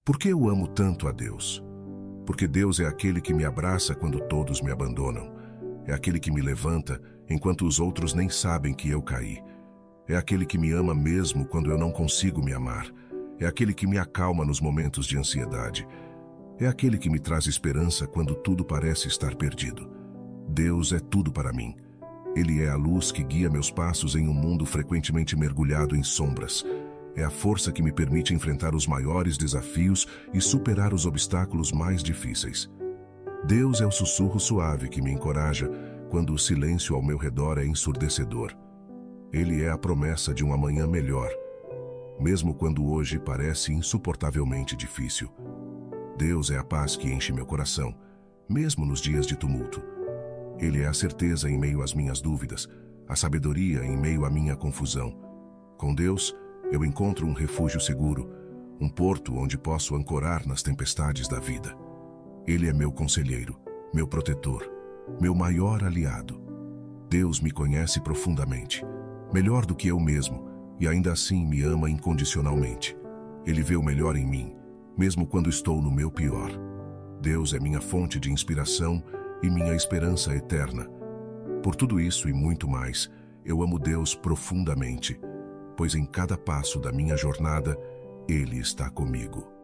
Por que eu amo tanto a Deus? Porque Deus é aquele que me abraça quando todos me abandonam. É aquele que me levanta enquanto os outros nem sabem que eu caí. É aquele que me ama mesmo quando eu não consigo me amar. É aquele que me acalma nos momentos de ansiedade. É aquele que me traz esperança quando tudo parece estar perdido. Deus é tudo para mim. Ele é a luz que guia meus passos em um mundo frequentemente mergulhado em sombras. É a força que me permite enfrentar os maiores desafios e superar os obstáculos mais difíceis. Deus é o sussurro suave que me encoraja quando o silêncio ao meu redor é ensurdecedor. Ele é a promessa de um amanhã melhor, mesmo quando hoje parece insuportavelmente difícil. Deus é a paz que enche meu coração, mesmo nos dias de tumulto. Ele é a certeza em meio às minhas dúvidas, a sabedoria em meio à minha confusão. Com Deus, eu encontro um refúgio seguro, um porto onde posso ancorar nas tempestades da vida. Ele é meu conselheiro, meu protetor, meu maior aliado. Deus me conhece profundamente, melhor do que eu mesmo, e ainda assim me ama incondicionalmente. Ele vê o melhor em mim, mesmo quando estou no meu pior. Deus é minha fonte de inspiração e minha esperança eterna. Por tudo isso e muito mais, eu amo Deus profundamente, pois em cada passo da minha jornada, Ele está comigo.